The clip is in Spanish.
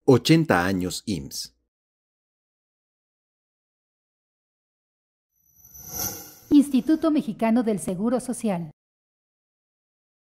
80 años IMSS. Instituto Mexicano del Seguro Social.